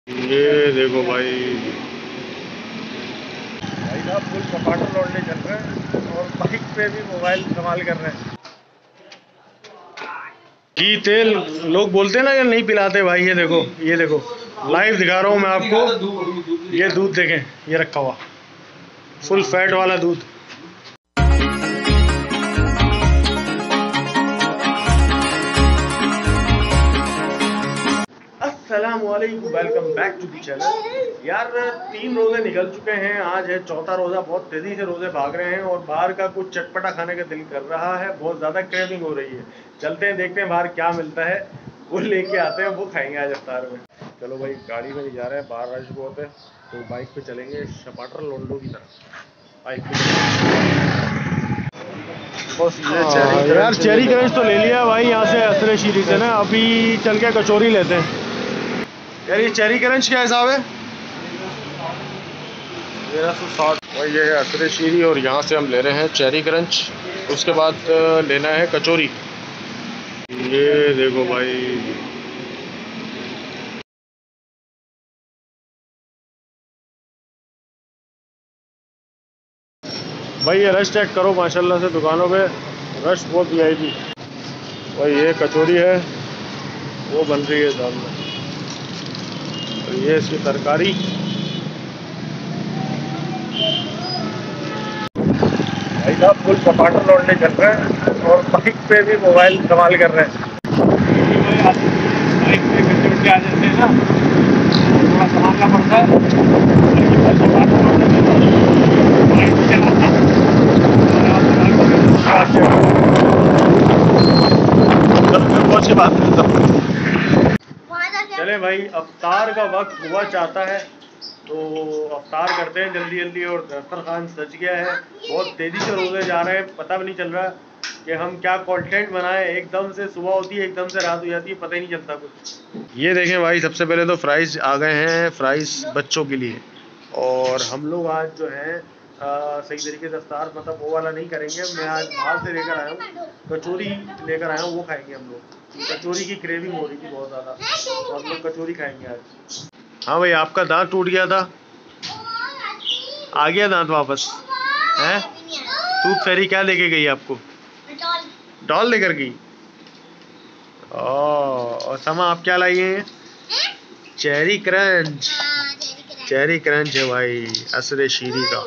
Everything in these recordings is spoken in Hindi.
ये देखो भाई। भाई साहब फुल सपाटा लौटने चल रहे हैं और बाइक पे भी मोबाइल इस्तेमाल कर रहे हैं। घी तेल लोग बोलते हैं ना कि नहीं पिलाते भाई। ये देखो, ये देखो, लाइव दिखा रहा हूँ मैं आपको। ये दूध देखें, ये रखा हुआ फुल फैट वाला दूध। अस्सलामुअलैकुम, welcome back to the channel. यार 3 रोजे निकल चुके हैं, आज है चौथा रोजा। बहुत तेजी से रोजे भाग रहे हैं और बाहर का कुछ चटपटा खाने का दिल कर रहा है। बहुत ज़्यादा क्रेविंग हो रही है। चलते हैं, देखते हैं बाहर क्या मिलता है, वो लेके आते हैं, वो खाएंगे आज अफ्तार में। चलो भाई, गाड़ी में नहीं जा रहे हैं, बाहर रश बहुत है, तो बाइक पे चलेंगे शपाटर लोंडो की तरफ। बाइक पे यार चेरी क्रंच तो ले लिया भाई यहाँ से असरे शीरी से ना। अभी चल के कचौरी लेते हैं। यार ये चेरी क्रंच क्या हिसाब है? 1360 भाई। ये है असरे शीरी और यहाँ से हम ले रहे हैं चेरी क्रंच। उसके बाद लेना है कचौरी। ये देखो भाई। भाई ये रश चेक करो, माशाल्लाह से दुकानों पे रश बहुत वीआईपी। भाई ये कचौरी है, वो बन रही है सामने। और ये इसकी तरकारी। भाई साहब फुल सपाटा लौटने चल रहे हैं और बाइक पे भी मोबाइल इस्तेमाल कर रहे हैं। बाइक पे गड्ढे उड्ढे आ जाते हैं ना, तो थोड़ा संभालना पड़ता है। और सपाटा लौटने में तो बाइक भी चलाता है और बहुत सी बात करता हूँ। चले भाई, अफ्तार का वक्त हुआ चाहता है, तो अफ्तार करते हैं जल्दी जल्दी। और दफ्तर खान सज गया है, बहुत तेज़ी से रोज़े जा रहे हैं। पता भी नहीं चल रहा कि हम क्या कंटेंट बनाएं। एकदम से सुबह होती है, एकदम से रात हो जाती है, पता ही नहीं चलता कुछ। ये देखें भाई, सबसे पहले तो फ्राइज़ आ गए हैं, फ्राइज़ बच्चों के लिए। और हम लोग आज जो है सही तरीके से अफ्तार मतलब वो वाला नहीं करेंगे। मैं आज बाहर से लेकर आया हूँ, कचौरी लेकर आया हूँ, वो खाएंगे हम लोग। कचौरी की क्रेविंग हो रही थी बहुत ज़्यादा, तो हम लोग कचौरी खाएंगे आज। हाँ भाई, आपका दांत टूट गया था, आ गया दांत वापस है? टूथ फेरी क्या लेके गई आपको? डॉल लेकर गई। और समा आप क्या लाई हैं? Cherry crunch. चेरी क्रंच है भाई, असरे शीरी का।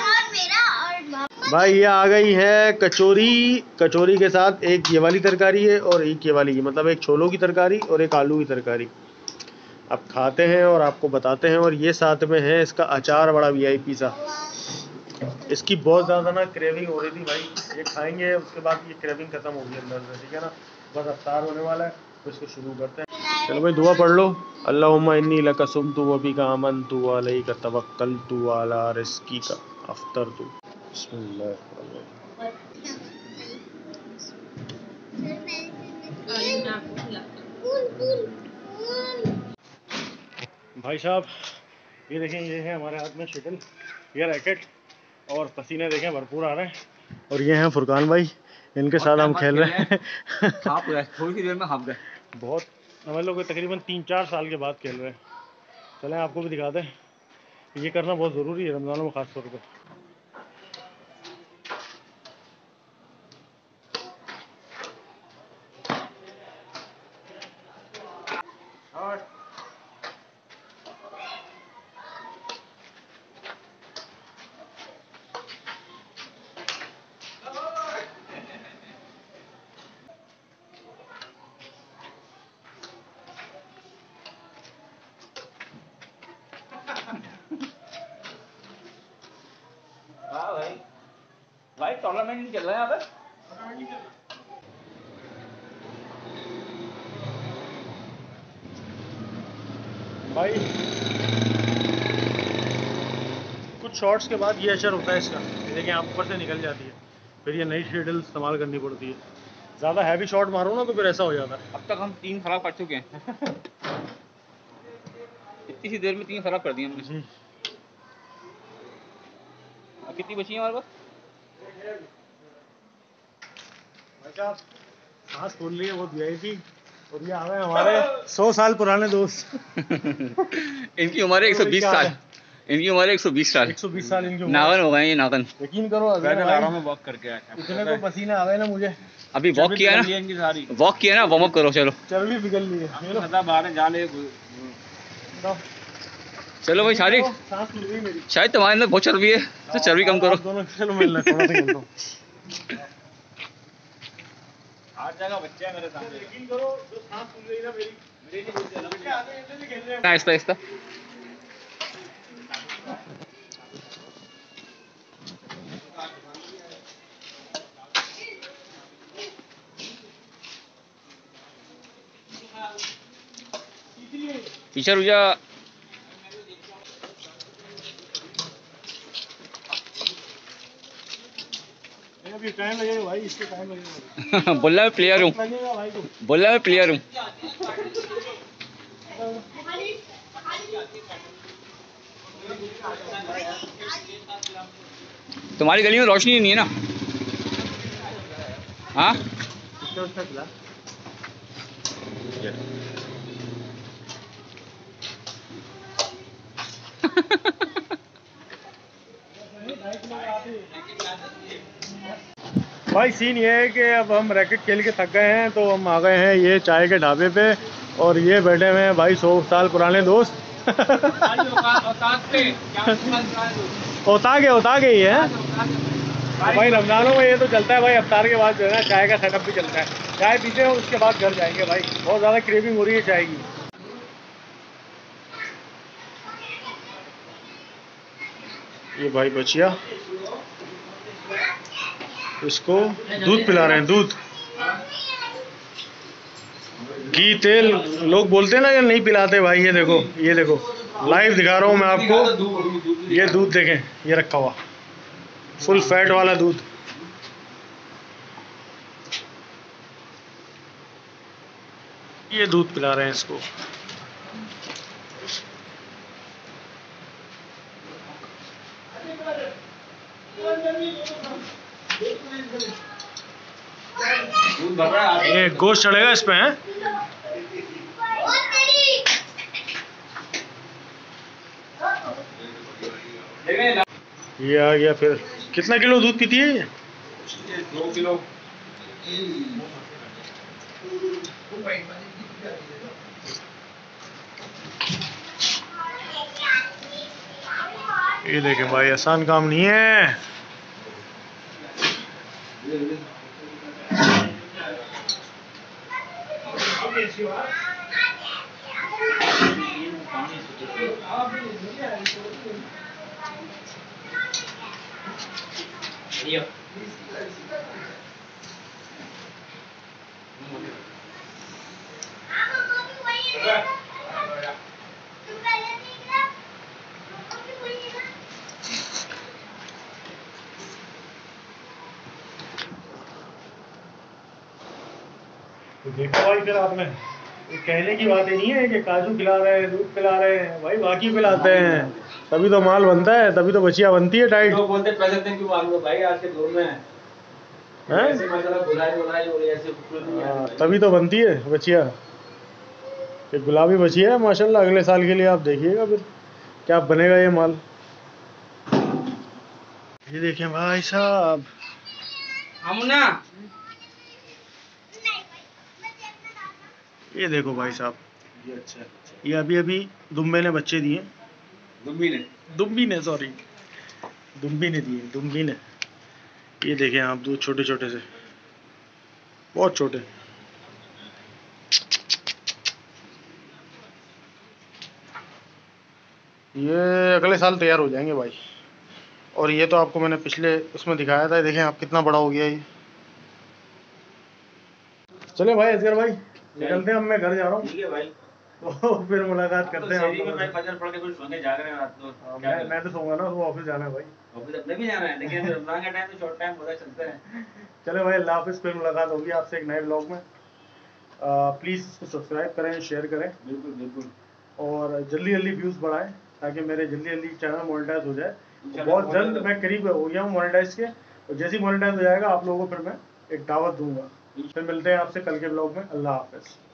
भाई ये आ गई है कचौरी। कचौरी के साथ एक ये वाली तरकारी है और एक ये वाली, मतलब एक छोलों की तरकारी और एक आलू की तरकारी। अब खाते हैं और आपको बताते हैं। और ये साथ में है इसका अचार, बड़ा वीआईपी सा। इसकी बहुत ज़्यादा ना क्रेविंग हो रही थी भाई, ये खाएंगे उसके बाद ये क्रेविंग खत्म होगी अंदर से, ठीक है ना। बस अफ्तार होने वाला है, तो इसको शुरू करते हैं। चलो भाई, दुआ पढ़ लो। अल्लाहुम्मा इन्नी लका सुम्तु व बिका आमन्तु व अलैका तवक्कलतु व अला रिज़्क़िका अफ़्तरतु। बिस्मिल्लाह। भाई साहब, ये देखें, ये है हमारे हाथ में शटल, ये रैकेट, और पसीने देखें भरपूर आ रहे हैं। और ये हैं फुरकान भाई, इनके साथ हम खेल रहे हैं। थोड़ी सी देर में हाफ गए। बहुत, हम लोग तकरीबन 3-4 साल के बाद खेल रहे हैं। चलें आपको भी दिखाते हैं। ये करना बहुत ज़रूरी है रमज़ानों में ख़ास तौर पर। हाँ भाई, भाई टूर्नामेंट नहीं चल रहा है यहाँ पे। भाई कुछ शॉट्स के बाद ये असर होता है इसका, ये देखें आप ऊपर से निकल जाती है, फिर ये नई शेडल इस्तेमाल करनी पड़ती है। ज़्यादा हैवी शॉट मारो ना तो फिर ऐसा हो जाता है। अब तक हम 3 खराब कर चुके हैं। इतनी सी देर में 3 खराब कर दिए हमने। जी। अब कितनी बची है हमारे पास? भाई साहब सांस फूल रही है बहुत वीआईपी। और ये आ गए हमारे 100 साल पुराने दोस्त। इनकी उम्र है 120 साल। इनकी उम्र है 120 साल। 120 साल इनकी उम्र। नागन हो गए ये नागन। यकीन करो अजगर भाई में वॉक करके आया। इतने को पसीना आ गए ना मुझे। अभी वॉक किया ना, वॉक किया ना, वार्म अप करो। चलो चर्बी पिघल ली है। बाहर जा ले। चलो भाई शारिक, शायद तुम्हारे अंदर बहुत चर्बी है, तो चर्बी कम करो। दोनों चलो मिलना थोड़ा सा खेल दो। 8 जगह बच्चे हैं मेरे सामने। यकीन करो जो सांस फूल रही ना मेरी आहिस्ता आहिस्ता। पीछे रुक जा। अभी टाइम लगेगा भाई, इसके टाइम लगेगा। बोला मैं प्लेयर हूँ, बोला मैं प्लेयर हूँ। तुम्हारी गली में रोशनी नहीं है ना? हाँ भाई सीन ये है कि अब हम रैकेट खेल के थक गए हैं, तो हम आ गए हैं ये चाय के ढाबे पे, और ये बैठे हुए हैं भाई 100 साल पुराने दोस्त। ओता के ही है भाई। रमजानों में ये तो चलता है भाई, अफ्तार के बाद जो है ना चाय का सेटअप भी चलता है। चाय पीते हैं उसके बाद घर जाएंगे भाई, बहुत ज़्यादा क्रेविंग हो रही है चाय की। ये भाई बचिया, इसको दूध पिला रहे हैं, दूध घी तेल। लोग बोलते हैं ना कि नहीं पिलाते भाई, ये देखो, ये देखो लाइव दिखा रहा हूँ मैं आपको। ये दूध देखें, ये रखा हुआ फुल फैट वाला दूध। ये दूध पिला रहे हैं इसको। ये गोश्त चढ़ेगा इस पे है। ये आ गया। फिर कितना किलो दूध पीती है ये? 2 किलो। ये देखें भाई, आसान काम नहीं है। तो देखो भाई, फिर आपने कहने की बात ही नहीं है कि काजू खिला रहे हैं, दूध पिला रहे हैं भाई, बाकी पिलाते हैं, तभी तो माल बनता है, तभी तो बचिया बनती है टाइट। लोग बोलते पैसे दें क्यों मांगो भाई, आज के दौर में ऐसे मतलब बुलाई और ऐसे तभी तो बनती है बचिया। एक गुलाबी बचिया है माशाल्लाह, अगले साल के लिए आप देखिएगा फिर क्या बनेगा ये माल। ये देखें भाई साहब, अमुना, ये देखो भाई साहब, ये अच्छा, ये अभी अभी दुम्बे ने बच्चे दिए। दुम्बी ने सॉरी, दुम्बी ने दिए, दुम्बी ने। ये देखें आप, दूध छोटे छोटे से, बहुत छोटे। ये अगले साल तैयार हो जाएंगे भाई। और ये तो आपको मैंने पिछले उसमें दिखाया था, देखें आप कितना बड़ा हो गया ये। चले भाई असगर भाई, निकलते हैं, अब मैं घर जा रहा हूँ। ठीक है भाई, तो फिर मुलाकात करते हैं। में भाई फजर पढ़ के फिर सोने जा रहे हैं रात को। मैं तो सोऊंगा ना, वो ऑफिस जाना है भाई। ऑफिस अपने भी जाना है, लेकिन रमजान का टाइम तो शॉर्ट टाइम होता चलते हैं। चले भाई, अल्लाह हाफिज़। फिर मुलाकात होगी आपसे एक नए ब्लॉग में। प्लीज़ सब्सक्राइब करें, शेयर करें, बिल्कुल बिल्कुल, और जल्दी जल्दी व्यूज़ बढ़ाएं, ताकि मेरे जल्दी जल्दी चैनल मोनेटाइज हो जाए। तो बहुत जल्द मैं करीब हो गया हूँ मोनेटाइज के, और जैसे ही मोनेटाइज हो जाएगा आप लोगों को फिर मैं एक दावत दूंगा। फिर मिलते हैं आपसे कल के ब्लॉग में। अल्लाह हाफिज़।